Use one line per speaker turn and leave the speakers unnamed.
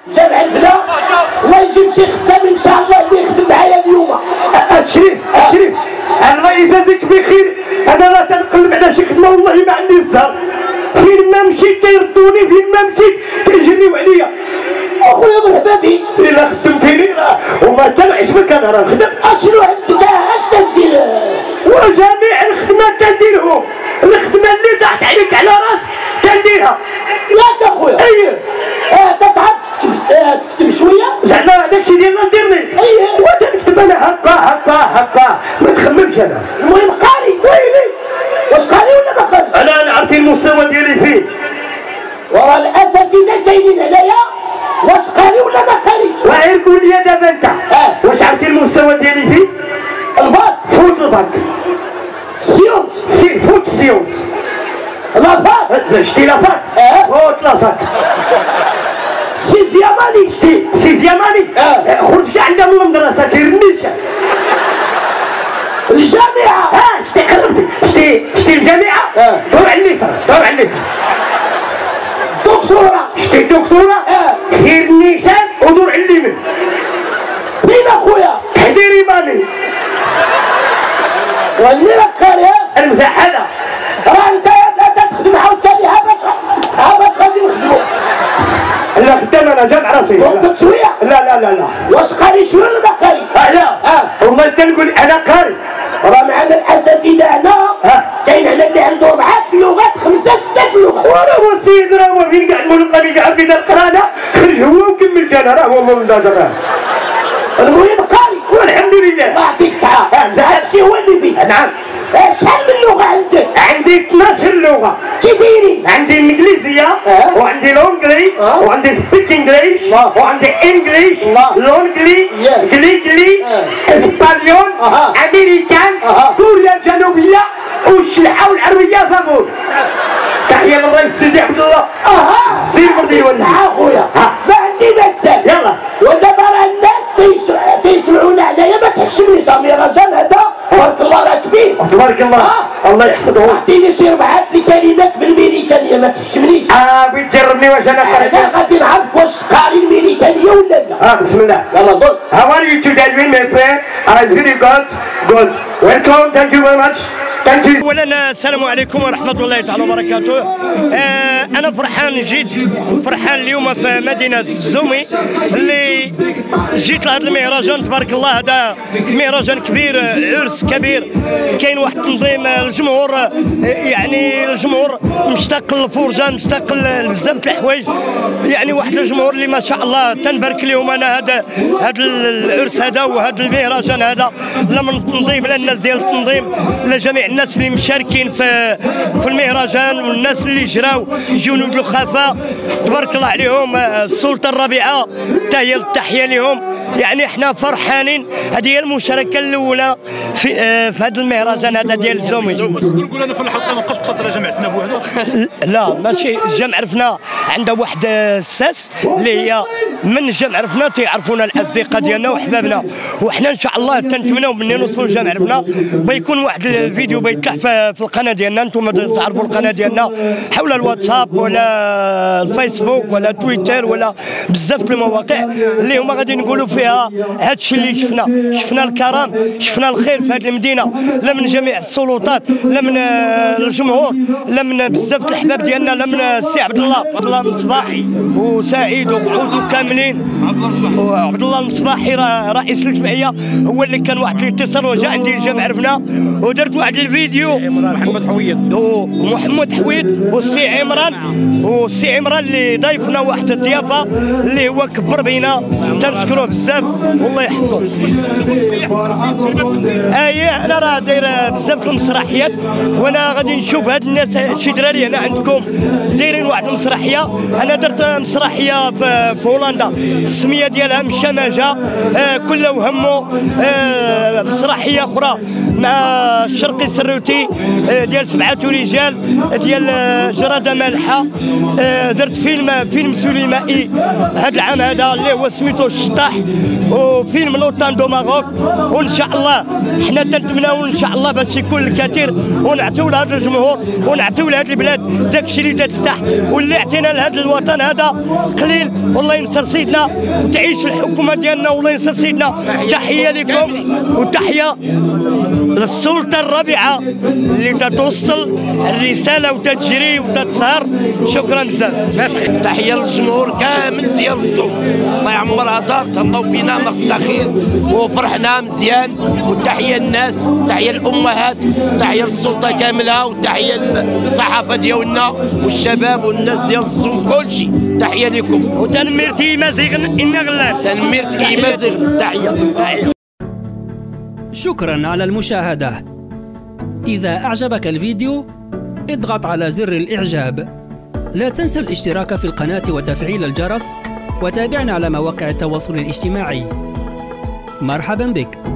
جامع البلا الله يجيب شي خدام ان شاء الله اللي يخدم معايا اليوم.
شريف الله يجازيك بخير. انا راه تنقلب على شي خدمه والله ما عندي الزهر. فين ما مشيت كيردوني، فين ما مشيت كيجريو عليا.
اخويا مرحبا بك.
الا خدمتيني وما تنعجبك انا راه نخدم.
اشنو عندك اش تدير؟
وجميع الخدمات كنديرهم، الخدمه اللي طاحت عليك على راسك كنديرها.
ياك اخويا.
اييه
تتعب تكتب شويه؟
زعما هذاك الشيء ديال الانترنت.
اييه
وتنكتب انا هكا ما تخممش انا.
المهم قاري.
ويلي
واش قاري ولا ما قاري؟
انا عرفتي المستوى ديالي فيه.
ورا الاساتذه كاينين هنايا، واش قاري ولا ما قاريش؟
وغير قول لي دابا انت واش عرفتي المستوى ديالي فيه؟
الباك.
فوت الباك.
سيونس.
فوت سيونس.
لافاك.
شتي لافاك؟ فوت لافاك.
سيزياماني.
شتي سيزياماني؟ خرج كاع عندها من المدرسه تيرنيشا.
الجامعه.
شتي قربتي. شتي الجامعه؟ دور على اليسار.
دكتوره.
شتي الدكتوره؟ سير النيشان ودور على اليمين.
فين اخويا؟
حديري مالي.
واللي راك قاري
المزاح هذا.
راه انت لا تخدم عاوتاني ها باش غادي نخدمو.
لا خدام انا جامع راسي.
وقت شويه.
لا
واش قاري شويه ولا ما قاري؟
لا وما تنقول انا قاري.
راه معنا الاساتذه هنا كاين هنا اللي عنده 4 لغات 5 6 لغات.
وراه هو السيد راه هو فين كاع الملقى اللي كاع بين القرانه خرج هو وكمل انا راه هو من دابا.
المهم قاري
والحمد لله.
الله يعطيك الصحه. هادشي هو اللي فيه.
نعم.
شحال من لغه عندك؟
عندي 12 لغه.
كي دايرين؟
عندي الانجليزيه وعندي لونجلي وعندي سبيك انجليش وعندي انجليش لونجلي جليجلي اسبانيول امريكان كوريا الجنوبيه والشلحه والعربيه فابور. تحيه للرئيس سيدي عبد الله. سير مرضي ولي.
اخويا ما عندي ما تسال.
يلا
ودابا راه الناس تيسمعونا عليا ما تحشمنيش. راه رجال هذا تبارك الله راه كبير.
تبارك الله. الله يحفظه.
اعطيني شي 4 كلمات بالميريكانيه ما تحشمنيش.
بغيت تجربني واش انا قاري.
انا غادي نعرفك واش قاري الميريكانيه ولا لا.
بسم الله.
يلا قول.
How are you today my friend? I'm very good. Welcome. Thank you very much. اولا السلام عليكم ورحمه الله تعالى وبركاته. انا فرحان اليوم في مدينه الزومي اللي جيت لهذا المهرجان. تبارك الله هذا مهرجان كبير، عرس كبير، كاين واحد التنظيم. الجمهور يعني الجمهور مشتاق للفرجه، مشتاق لبزاف د الحوايج، يعني واحد الجمهور اللي ما شاء الله تنبارك لهم. انا هذا العرس هذا وهذا المهرجان هذا لا من التنظيم لا الناس ديال التنظيم لا جميع الناس اللي مشاركين في المهرجان والناس اللي جراو جنود الخفاء تبارك الله عليهم. السلطه الرابعه تحيه التحيه لهم. يعني احنا فرحانين. هذه هي المشاركه الاولى في هذا المهرجان هذا ديال الزومي.
نقول انا في الحلقه ما بقاش مقتصره جامع عرفنا بوحده.
لا ماشي جامع عرفنا عندها واحد الساس اللي هي من جامع عرفنا تيعرفونا الاصدقاء ديالنا وحبابنا، وحنا ان شاء الله تنتمناو مني نوصلوا لجامع عرفنا. بيكون واحد الفيديو بيطلع في القناه ديالنا، انتم تعرفوا القناه ديالنا حول الواتساب ولا الفيسبوك ولا تويتر ولا بزاف د المواقع اللي هما غادي نقولوا فيها هذا الشيء اللي شفنا الكرم، شفنا الخير في هذه المدينه، لا من جميع السلطات لا من الجمهور لا من بزاف د الاحباب ديالنا، لا من السي عبد الله المصباحي وسعيد وخوته كاملين وعبد الله المصباحي رئيس الجمعيه هو اللي كان واحد الاتصال وجا عندي الجامع عرفنا ودرت واحد الفيديو. محمد حويد والسي عمران اللي ضيفنا واحد الضيافه اللي هو كبر بينا، تنشكروه بزاف والله يحفظه. انا راه داير بزاف المسرحيات وانا غادي نشوف هاد الناس شي دراري هنا عندكم دايرين واحد المسرحيه. انا درت مسرحيه في هولندا السميه ديالها مشامجه كل وهمه. مسرحيه اخرى مع الشرقي السروتي ديال 7 رجال ديال جراده مالحه. درت فيلم سينمائي هذا العام هذا اللي هو سميتو الشطاح وفيلم لوطان دو ماروك، وان شاء الله حنا تنتمناو ان شاء الله باش يكون الكثير، ونعطيو لهذا الجمهور ونعطيو لهذه البلاد داكشي اللي تستحق، واللي عطينا لهذا الوطن هذا قليل. والله ينصر سيدنا وتعيش الحكومه ديالنا، والله ينصر سيدنا. تحيه لكم وتحيه للسلطه الرابعه اللي تتوصل الرساله وتجري وتتسهر. شكرا بزاف.
تحيه للجمهور كامل ديال الصوم، الله يعمرها دار، تهلاو فينا ما خير وفرحنا مزيان. وتحيه للناس، تحيه للامهات، تحيه للسلطه كاملها، وتحيه للصحافه ديالنا والشباب والناس ديال الصوم كلشي. تحيه لكم.
وتنميرتي مزيغ إن غلان،
تنميرت مزيغ. تحيه.
شكرا على المشاهدة. إذا أعجبك الفيديو اضغط على زر الإعجاب. لا تنسى الاشتراك في القناة وتفعيل الجرس، وتابعنا على مواقع التواصل الاجتماعي. مرحبا بك.